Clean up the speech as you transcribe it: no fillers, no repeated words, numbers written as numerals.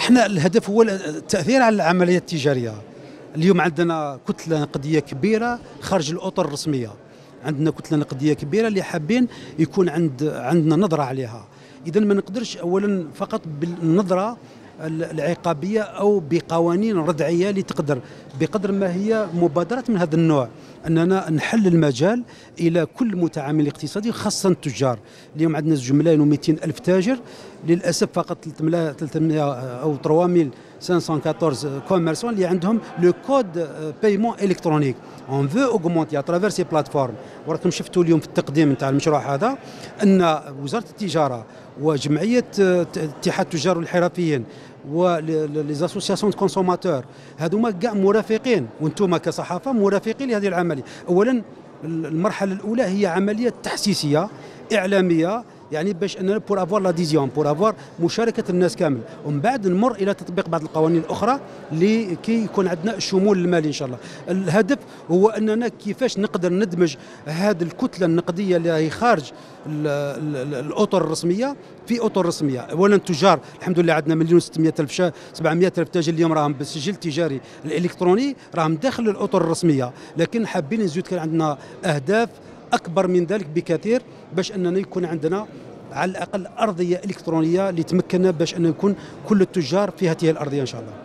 احنا الهدف هو التأثير على العملية التجارية. اليوم عندنا كتلة نقدية كبيرة خارج الأطر الرسمية، عندنا كتلة نقدية كبيرة اللي حابين يكون عندنا نظرة عليها. إذا ما نقدرش أولا فقط بالنظرة العقابية أو بقوانين ردعية اللي تقدر بقدر ما هي مبادرات من هذا النوع أننا نحل المجال إلى كل متعامل اقتصادي خاصة التجار. اليوم عندنا 2,200,000 ألف تاجر، للأسف فقط 300 أو 3514 كوميرسون اللي عندهم لو كود بايمون الكترونيك. اون فو اوغمونتي اترافير سي بلاتفورم. وراكم شفتوا اليوم في التقديم نتاع المشروع هذا ان وزارة التجارة وجمعية اتحاد التجار والحرفيين وليزاسوسياسيون دو كونسوماتور هذوما كاع مرافقين، وانتم كصحافة مرافقين لهذه العملية. اولا المرحلة الأولى هي عملية تحسيسية إعلامية، يعني باش اننا بور افوار لاديزيون بور افوار مشاركه الناس كامل، ومن بعد نمر الى تطبيق بعض القوانين الاخرى لكي يكون عندنا الشمول المالي ان شاء الله. الهدف هو اننا كيفاش نقدر ندمج هذه الكتله النقديه اللي هي خارج الاطر الرسميه في اطر رسميه. اولا التجار الحمد لله عندنا 1,600,000 700,000 تاجر اليوم راهم بالسجل التجاري الالكتروني راهم داخل الاطر الرسميه، لكن حابين نزيد كان عندنا اهداف أكبر من ذلك بكثير باش أننا يكون عندنا على الأقل أرضية إلكترونية اللي تمكننا باش أن يكون كل التجار في هذه الأرضية إن شاء الله.